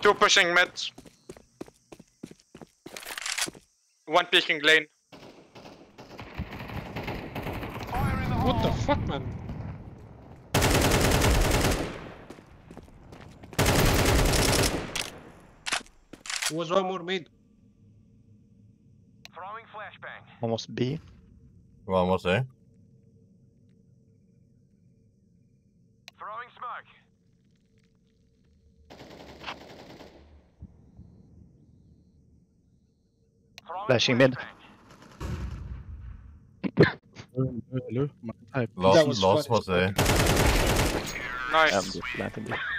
Two pushing mid. One peeking lane. What the fuck, man? Was one more mid. Throwing flashbang. Almost B. One was A. Throwing smoke. Throwing Flashing mid. Hello, my type. Last was was fun. A. Nice. I'm just planting B.